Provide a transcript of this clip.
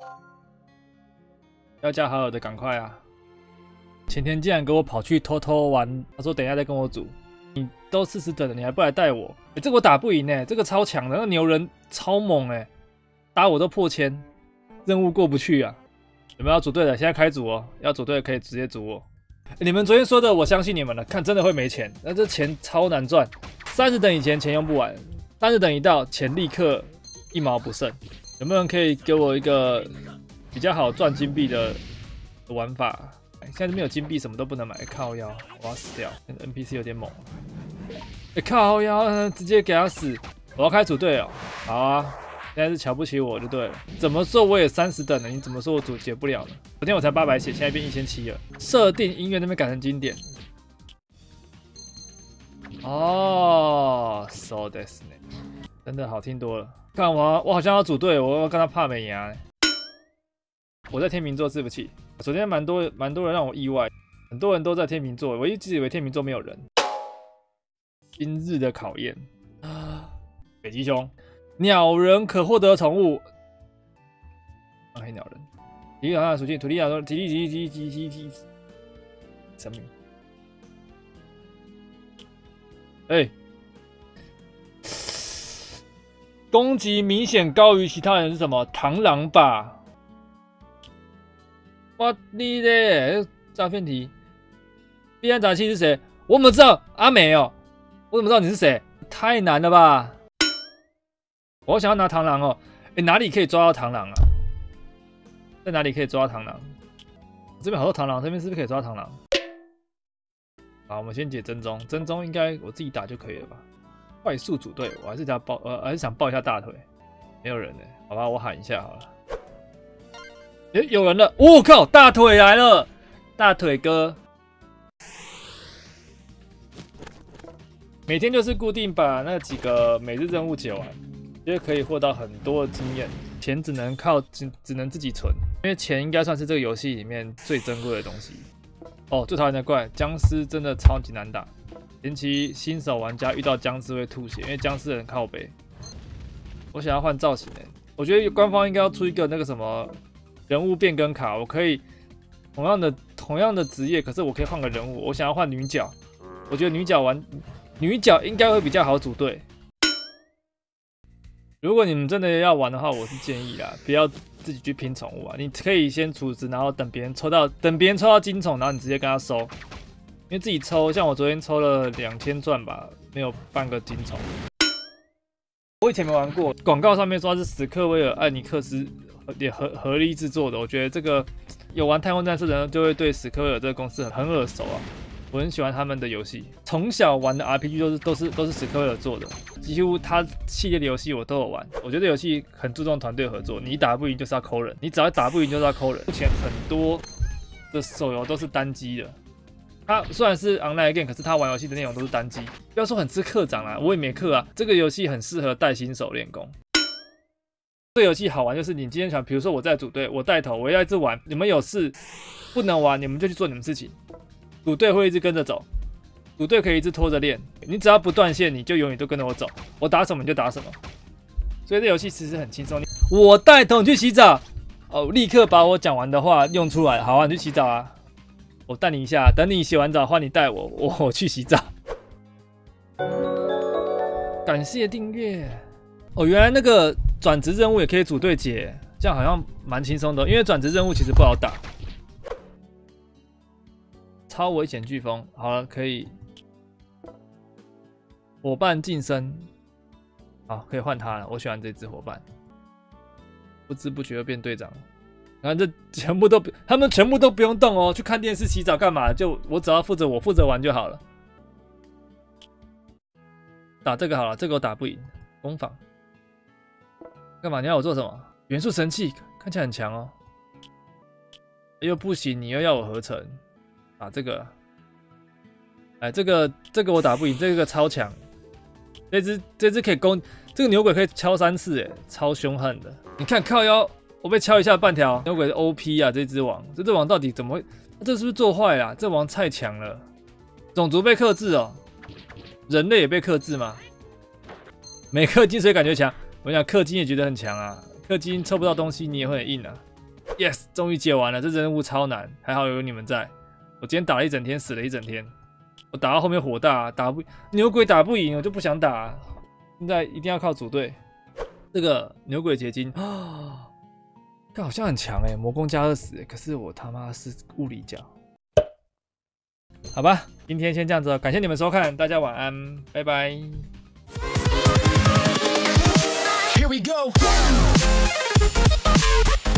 要加好友的赶快啊！前天竟然给我跑去偷偷玩，他说等一下再跟我组。你都40等了，你还不来带我？这个我打不赢这个超强的，那牛人超猛打我都破1000，任务过不去啊！有没有要组队的？现在开组哦，要组队的可以直接组我。你们昨天说的，我相信你们了。看真的会没钱，那这钱超难赚。30等以前钱用不完，30等一到钱立刻1毛不剩。有没有人可以给我一个比较好赚金币的玩法？现在这边有金币，什么都不能买，靠腰，我要死掉。那个 NPC 有点猛，靠腰，直接给他死！我要开组队哦，好啊，现在是瞧不起我就对了。怎么说我也30等了，你怎么说我组解不了呢？昨天我才800血，现在变1700了。设定音乐那边改成经典。哦 ，so this 真的好听多了。看我好像要组队，我要跟他怕美牙。我在天秤座，对不起。昨天蛮多人让我意外，很多人都在天秤座，我一直以为天秤座没有人。今日的考验啊，北极熊，鸟人可获得宠物。黑鸟人，体力上的属性，土地上说体力，神明。攻击明显高于其他人是什么？螳螂吧。哇你嘞！诈骗题。必然杂气是谁？我怎么知道？阿美哦，我怎么知道你是谁？太难了吧！我想要拿螳螂哦。哪里可以抓到螳螂啊？在哪里可以抓到螳螂？这边好多螳螂，这边是不是可以抓螳螂？好，我们先解真宗，真宗应该我自己打就可以了吧？快速组队，我还是想抱一下大腿。没有人呢，好吧，我喊一下好了。有人了！我靠，大腿来了，大腿哥。每天就是固定把那几个每日任务解完，因为可以获到很多的经验。钱只能自己存，因为钱应该算是这个游戏里面最珍贵的东西。哦，最讨厌的怪僵尸真的超级难打，前期新手玩家遇到僵尸会吐血，因为僵尸很靠北。我想要换造型我觉得官方应该要出一个那个什么。人物变更卡，我可以同样的职业，可是我可以换个人物。我想要换女角，我觉得女角应该会比较好组队。如果你们真的要玩的话，我是建议啦，不要自己去拼宠物啊。你可以先储值，然后等别人抽到金宠，然后你直接跟他收。因为自己抽，像我昨天抽了2000钻吧，没有半个金宠。我以前没玩过，广告上面说是史克威尔艾尼克斯也合力制作的，我觉得这个有玩太空战士的人就会对史克威尔这个公司很耳熟啊。我很喜欢他们的游戏，从小玩的 RPG 都是史克威尔做的，几乎他系列的游戏我都有玩。我觉得游戏很注重团队合作，你打不赢就是要抠人，你只要打不赢就是要抠人。目前很多的手游都是单机的。它虽然是 online game， 可是它玩游戏的内容都是单机。不要说很吃课长啦，我也没课啊。这个游戏很适合带新手练功。这个游戏好玩就是你今天想，比如说我在组队，我带头，我要一直玩，你们有事不能玩，你们就去做你们事情。组队会一直跟着走，组队可以一直拖着练，你只要不断线，你就永远都跟着我走。我打什么你就打什么。所以这游戏其实很轻松。我带头你去洗澡，哦，立刻把我讲完的话用出来。好啊，你去洗澡啊。我带你一下，等你洗完澡换你带我去洗澡。感谢订阅。哦，原来那个转职任务也可以组队解，这样好像蛮轻松的，因为转职任务其实不好打。超危险飓风，好了，可以伙伴晋升，好，可以换他了。我喜欢这只伙伴，不知不觉又变队长了。然后这他们全部都不用动哦，去看电视、洗澡干嘛？就我只要负责玩就好了。打这个好了，这个我打不赢。攻防干嘛？你要我做什么？元素神器看起来很强哦，又不行，你又要我合成。打这个，哎，这个我打不赢，这个超强。这只可以攻，这个牛鬼可以敲3次，哎，超凶悍的。你看靠腰。我被敲一下半条，牛鬼的 OP 啊！这只王到底怎么会？这是不是做坏了？这王太强了，种族被克制哦，人类也被克制吗？没氪金所以感觉强，我想氪金也觉得很强啊，氪金抽不到东西你也会很硬啊。 ，yes， 终于解完了，这任务超难，还好有你们在。我今天打了一整天，死了一整天，我打到后面火大，打不牛鬼打不赢，我就不想打。现在一定要靠组队。这个牛鬼结晶啊，看好像很强哎，魔攻加20，可是我他妈是物理角。好吧，今天先这样子，感谢你们收看，大家晚安，拜拜。Here we go.